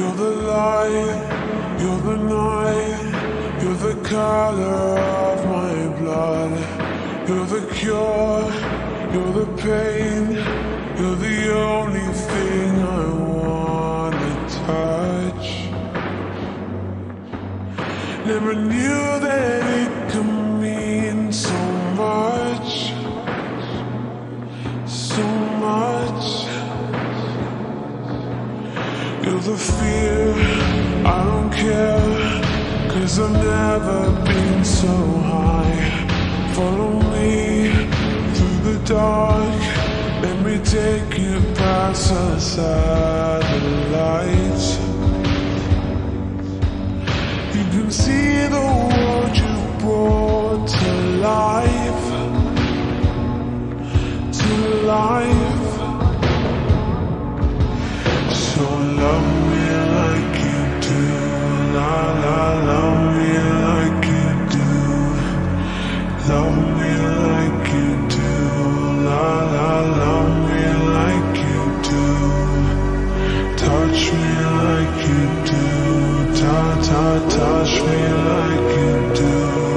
You're the light, you're the night, you're the color of my blood. You're the cure, you're the pain, you're the only thing I wanna touch. Never knew that it could mean so much, so much. You're the fear, I don't care, 'cause I've never been so high. Follow me through the dark, let me take you past the satellites. You can see the world you brought to life, to life. So love me like you do, la la, love me like you do. Love me like you do, la la, love me like you do. Touch me like you do, ta ta, touch me like you do.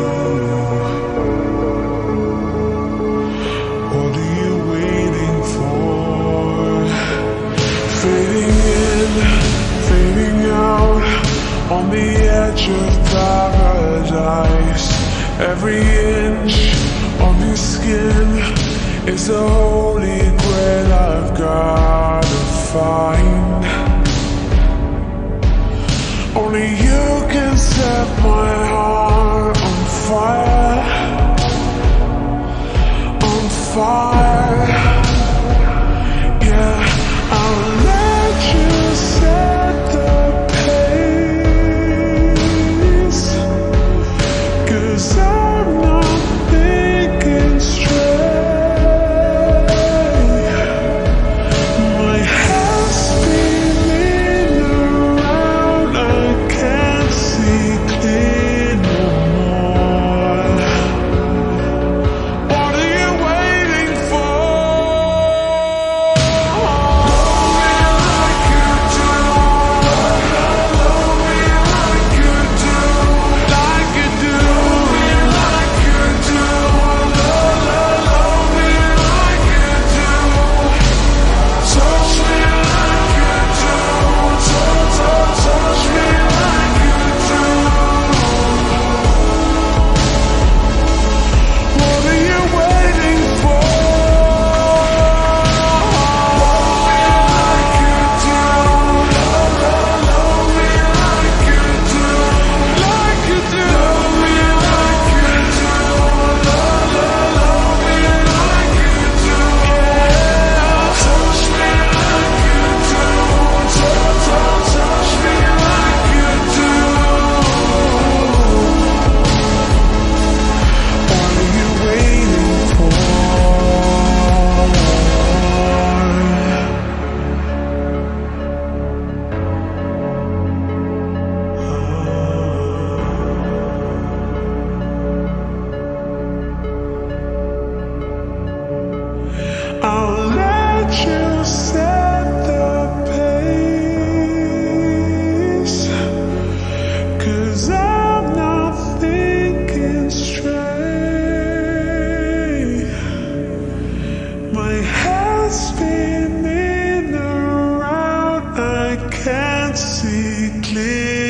What are you waiting for? Fading in, fading out, on the edge of paradise. Every inch of your skin is a holy grail I've gotta find. Only you can set my heart on fire, on fire. Yeah, I'll let you set the pace, 'cause I'm not thinking straight. My head's spinning around, I can't see clear no more. What are you waiting for? Love me like you do, love me like you do, like you do, like you do, love me like you do. Touch me like you do, touch me like you do. What are you waiting for? Love me like you do, love me like you do, like you do. Love me like you do, love me like you do. Yeah, touch me like you do, touch me like you do. What are you waiting for? I'll let you set the pace, 'cause I'm not thinking straight. My head's spinning around, I can't see clear.